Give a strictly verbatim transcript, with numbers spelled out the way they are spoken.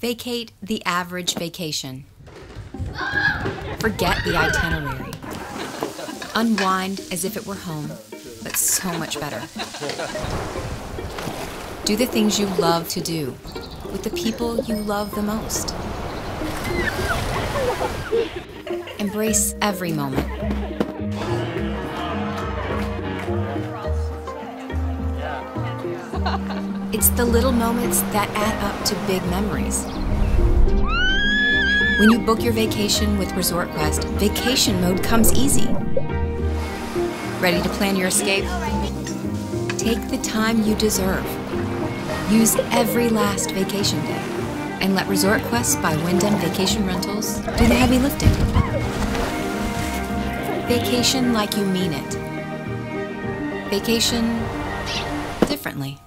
Vacate the average vacation. Forget the itinerary. Unwind as if it were home, but so much better. Do the things you love to do with the people you love the most. Embrace every moment. It's the little moments that add up to big memories. When you book your vacation with ResortQuest, vacation mode comes easy. Ready to plan your escape? Take the time you deserve. Use every last vacation day. And let ResortQuest by Wyndham Vacation Rentals do the heavy lifting. Vacation like you mean it. Vacation differently.